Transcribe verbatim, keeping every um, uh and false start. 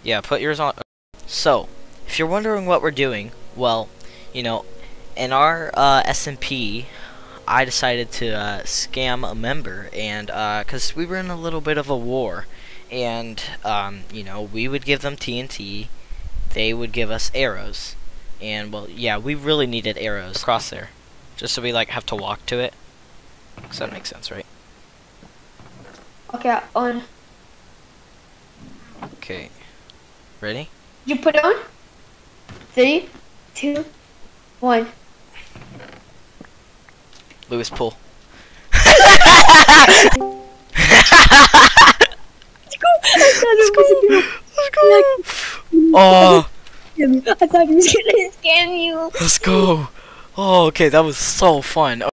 Yeah, put yours on. So, if you're wondering what we're doing, well, you know, in our uh, S M P, I decided to uh, scam a member, and uh, cause we were in a little bit of a war, and um, you know, we would give them T N T, they would give us arrows, and well, yeah, we really needed arrows across there, just so we like have to walk to it. Does that make sense, right? Okay, on. Okay, ready? You put it on? Three, two, one. Lewis, pull. Let's go! Let's go! Let's go! Oh, I thought he was gonna scam you. let's go! Oh, okay, that was so fun.